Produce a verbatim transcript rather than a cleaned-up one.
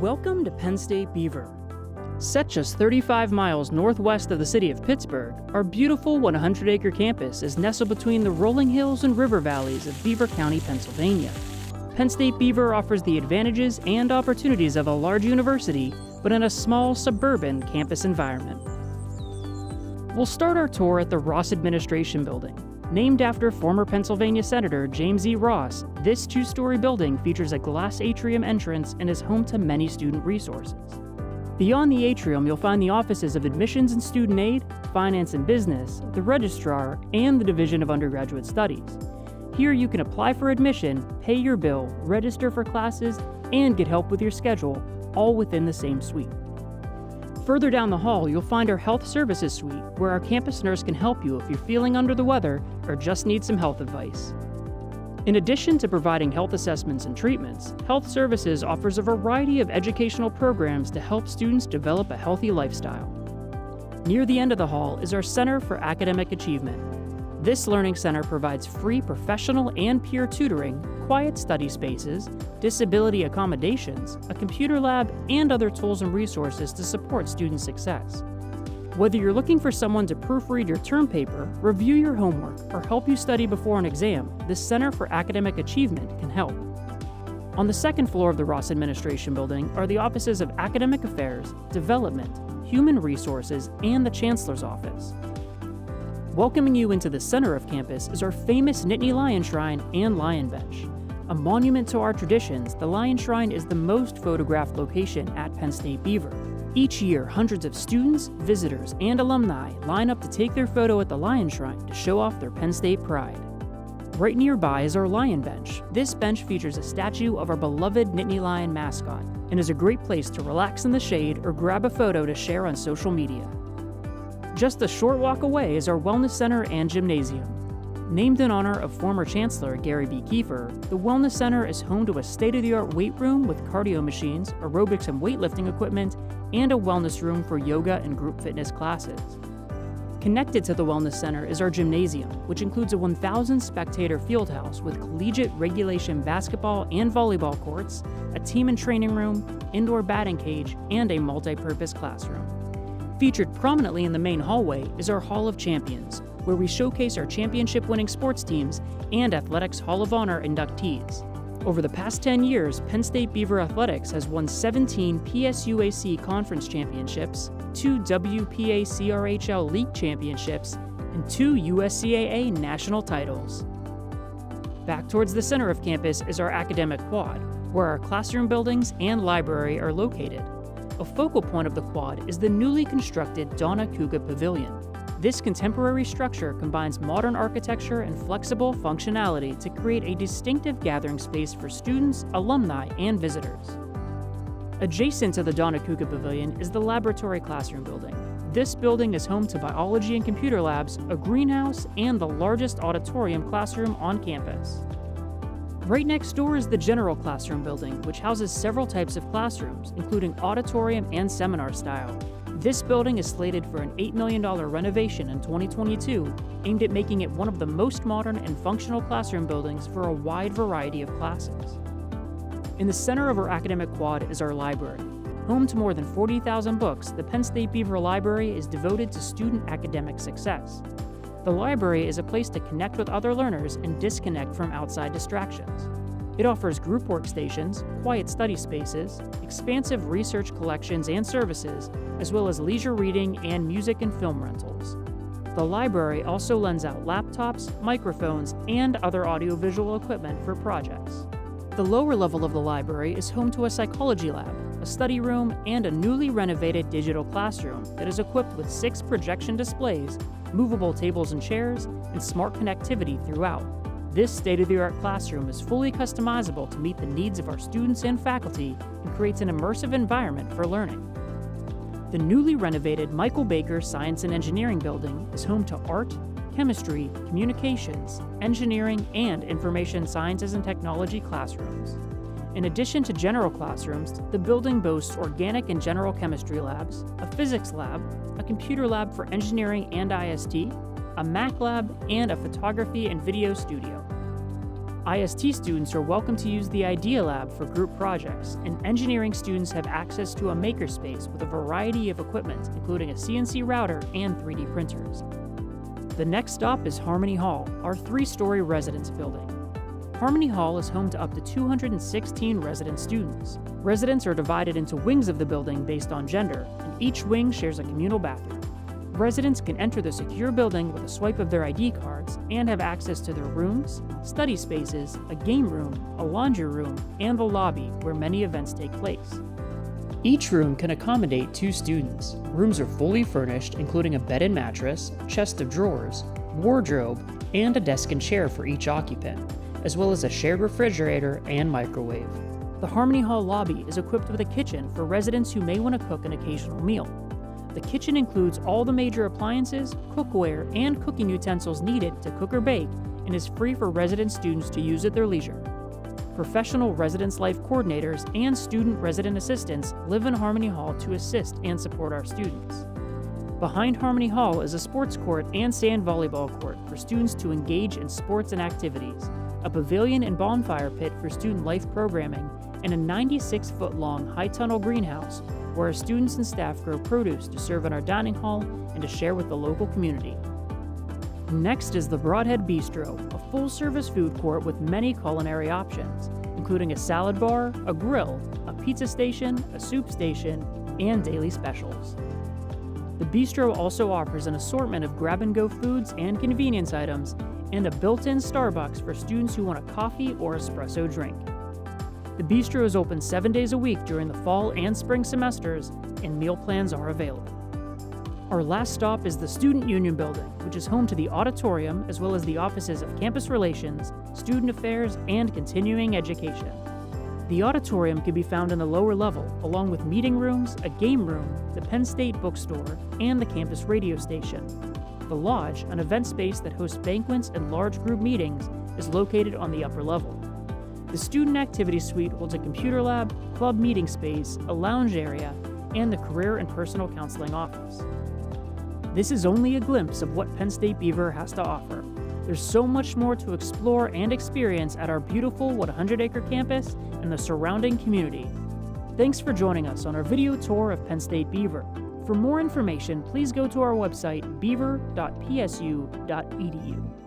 Welcome to Penn State Beaver. Set just thirty-five miles northwest of the city of Pittsburgh, our beautiful one hundred acre campus is nestled between the rolling hills and river valleys of Beaver County, Pennsylvania. Penn State Beaver offers the advantages and opportunities of a large university, but in a small suburban campus environment. We'll start our tour at the Ross Administration Building. Named after former Pennsylvania Senator James E. Ross, this two-story building features a glass atrium entrance and is home to many student resources. Beyond the atrium, you'll find the offices of Admissions and Student Aid, Finance and Business, the Registrar, and the Division of Undergraduate Studies. Here you can apply for admission, pay your bill, register for classes, and get help with your schedule, all within the same suite. Further down the hall, you'll find our Health Services Suite, where our campus nurse can help you if you're feeling under the weather or just need some health advice. In addition to providing health assessments and treatments, Health Services offers a variety of educational programs to help students develop a healthy lifestyle. Near the end of the hall is our Center for Academic Achievement. This learning center provides free professional and peer tutoring, quiet study spaces, disability accommodations, a computer lab, and other tools and resources to support student success. Whether you're looking for someone to proofread your term paper, review your homework, or help you study before an exam, the Center for Academic Achievement can help. On the second floor of the Ross Administration Building are the offices of Academic Affairs, Development, Human Resources, and the Chancellor's Office. Welcoming you into the center of campus is our famous Nittany Lion Shrine and Lion Bench. A monument to our traditions, the Lion Shrine is the most photographed location at Penn State Beaver. Each year, hundreds of students, visitors, and alumni line up to take their photo at the Lion Shrine to show off their Penn State pride. Right nearby is our Lion Bench. This bench features a statue of our beloved Nittany Lion mascot and is a great place to relax in the shade or grab a photo to share on social media. Just a short walk away is our Wellness Center and Gymnasium. Named in honor of former Chancellor Gary B. Kiefer, the Wellness Center is home to a state-of-the-art weight room with cardio machines, aerobics and weightlifting equipment, and a wellness room for yoga and group fitness classes. Connected to the Wellness Center is our Gymnasium, which includes a one thousand spectator field house with collegiate regulation basketball and volleyball courts, a team and training room, indoor batting cage, and a multi-purpose classroom. Featured prominently in the main hallway is our Hall of Champions, where we showcase our championship-winning sports teams and Athletics Hall of Honor inductees. Over the past ten years, Penn State Beaver Athletics has won seventeen P S U A C Conference Championships, two W P A C R H L League Championships, and two U S C A A national titles. Back towards the center of campus is our Academic Quad, where our classroom buildings and library are located. A focal point of the quad is the newly constructed Donna Kuga Pavilion. This contemporary structure combines modern architecture and flexible functionality to create a distinctive gathering space for students, alumni, and visitors. Adjacent to the Donna Kuga Pavilion is the Laboratory Classroom Building. This building is home to biology and computer labs, a greenhouse, and the largest auditorium classroom on campus. Right next door is the General Classroom Building, which houses several types of classrooms, including auditorium and seminar style. This building is slated for an eight million dollars renovation in twenty twenty-two, aimed at making it one of the most modern and functional classroom buildings for a wide variety of classes. In the center of our academic quad is our library. Home to more than forty thousand books, the Penn State Beaver Library is devoted to student academic success. The library is a place to connect with other learners and disconnect from outside distractions. It offers group workstations, quiet study spaces, expansive research collections and services, as well as leisure reading and music and film rentals. The library also lends out laptops, microphones, and other audiovisual equipment for projects. The lower level of the library is home to a psychology lab, a study room, and a newly renovated digital classroom that is equipped with six projection displays, movable tables and chairs, and smart connectivity throughout. This state-of-the-art classroom is fully customizable to meet the needs of our students and faculty and creates an immersive environment for learning. The newly renovated Michael Baker Science and Engineering Building is home to art, chemistry, communications, engineering, and information sciences and technology classrooms. In addition to general classrooms, the building boasts organic and general chemistry labs, a physics lab, a computer lab for engineering and I S T, a Mac lab, and a photography and video studio. I S T students are welcome to use the Idea Lab for group projects, and engineering students have access to a makerspace with a variety of equipment, including a C N C router and three D printers. The next stop is Harmony Hall, our three-story residence building. Harmony Hall is home to up to two hundred sixteen resident students. Residents are divided into wings of the building based on gender, and each wing shares a communal bathroom. Residents can enter the secure building with a swipe of their I D cards and have access to their rooms, study spaces, a game room, a laundry room, and the lobby where many events take place. Each room can accommodate two students. Rooms are fully furnished, including a bed and mattress, chest of drawers, wardrobe, and a desk and chair for each occupant, as well as a shared refrigerator and microwave. The Harmony Hall lobby is equipped with a kitchen for residents who may want to cook an occasional meal. The kitchen includes all the major appliances, cookware, and cooking utensils needed to cook or bake, and is free for resident students to use at their leisure. Professional residence life coordinators and student resident assistants live in Harmony Hall to assist and support our students. Behind Harmony Hall is a sports court and sand volleyball court for students to engage in sports and activities, a pavilion and bonfire pit for student life programming, and a ninety-six foot long high tunnel greenhouse where our students and staff grow produce to serve in our dining hall and to share with the local community. Next is the Broadhead Bistro, a full-service food court with many culinary options, including a salad bar, a grill, a pizza station, a soup station, and daily specials. The bistro also offers an assortment of grab-and-go foods and convenience items, and a built-in Starbucks for students who want a coffee or espresso drink. The bistro is open seven days a week during the fall and spring semesters, and meal plans are available. Our last stop is the Student Union Building, which is home to the auditorium as well as the offices of Campus Relations, Student Affairs, and Continuing Education. The auditorium can be found in the lower level, along with meeting rooms, a game room, the Penn State bookstore, and the campus radio station. The Lodge, an event space that hosts banquets and large group meetings, is located on the upper level. The Student Activity Suite holds a computer lab, club meeting space, a lounge area, and the Career and Personal Counseling office. This is only a glimpse of what Penn State Beaver has to offer. There's so much more to explore and experience at our beautiful one hundred acre campus and the surrounding community. Thanks for joining us on our video tour of Penn State Beaver. For more information, please go to our website, beaver dot p s u dot e d u.